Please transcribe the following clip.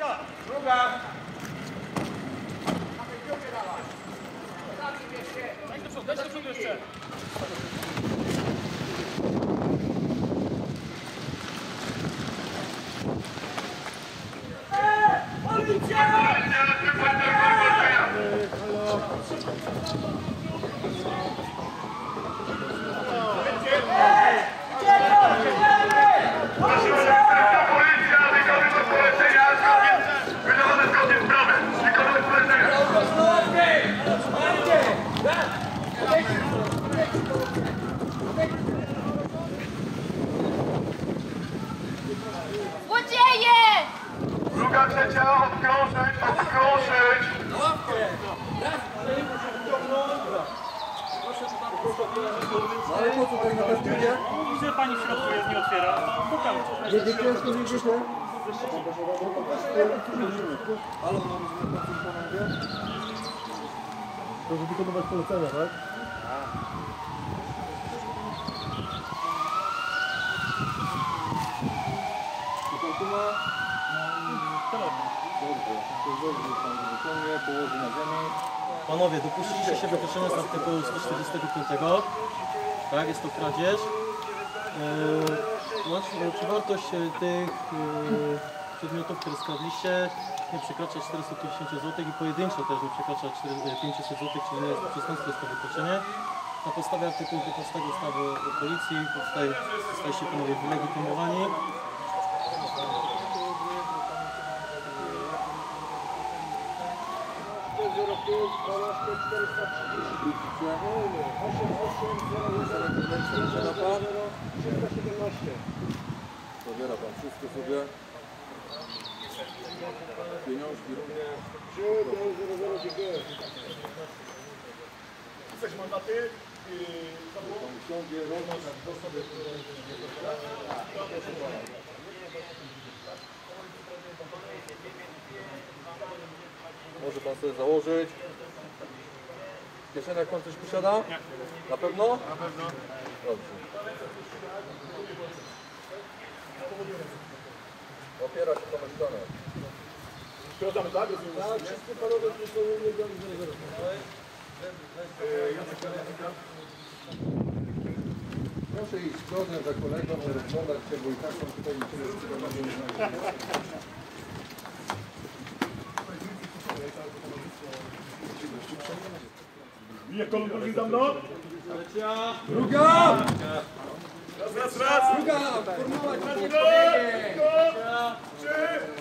Druga! Daj do przodu jeszcze! Złodzieje! Druga, trzecia, odkrążyć, odkrążyć! Ale po co tak na pewno? Że pani w środku jest, nie otwiera. Pukam. Nie ciężko, nie grzeczne. Ale mam proszę wykonywać polecenia, tak? Pan tu ma? Dobrze, pan wyciągnie, położy na ziemi. Panowie, dopuściliście się wykroczenia z artykułu 145. Tak, jest to kradzież. Czy wartość tych przedmiotów, które skradliście, nie przekracza 450 zł i pojedynczo też nie przekracza 500 zł, czyli nie jest to przestępstwo, jest to wykroczenie. Na podstawie artykułu 15 ustawy o policji zostaliście panowie wylegitymowani. Zabiera pan wszystko sobie. Pieniążki również. Chcesz mandaty? Pan usiądzie, może pan sobie założyć. W kieszeniach pan coś posiada? Nie. Na pewno? Na pewno. Dobrze. Opiera się pan o ścianę. Sprawdzamy, tak? Tak, wszystkie panowie są proszę iść z przodem za kolegą, nie rozglądać się, bo i tak są tutaj niczego Bije kolumn drugi za mną. Druga! Raz. Druga! Formułować! Trzy.